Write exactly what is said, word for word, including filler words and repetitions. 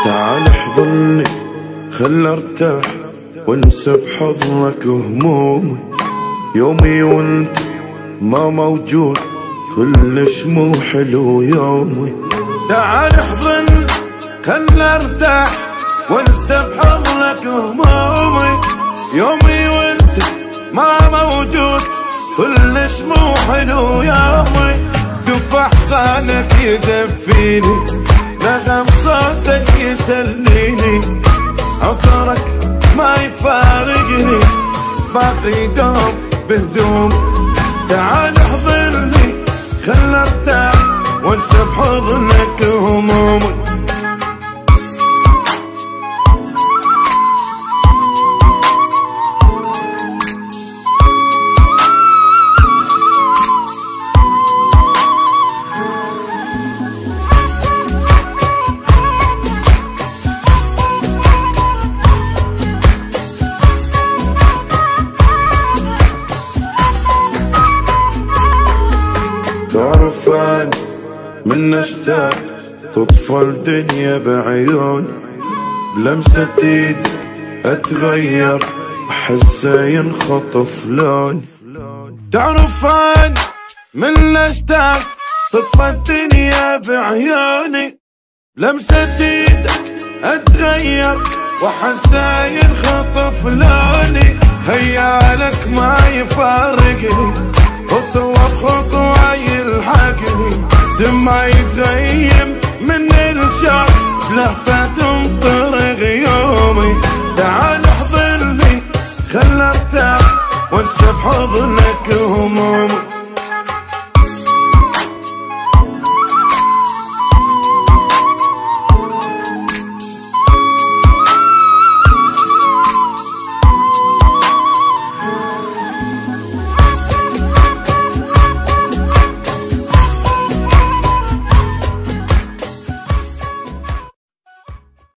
تعال احضني خل ارتاح وانسى بحضنك همومي. يومي وانت ما موجود كلش مو حلو يومي. تعال احضني خل ارتاح وانسى بحضنك همومي. يومي وانت ما موجود كلش مو حلو يومي. دف احضانك يدفيني، نغم صوتك يسليني، عطرك ما يفارقني، باقي دوم بهدوم. تعال احضرني خل ارتاح وانسى بحضنك همومي. تعرف أنا من اشتاق تطفى الدنيا بعيون، بلمسة ايدك اتغير احسه ينخطف لون. تعرف أنا من اشتاق تطفى الدنيا بعيوني، لمسة ايدك اتغير واحسه ينخطف لوني. خيالك ما يفارقني، خطوة بخطوة يلحقني، سما يتغيم من الشوق بلهفة تمطر غيومي. تعال احضني خل ارتاح وانسى بحضنك همومي.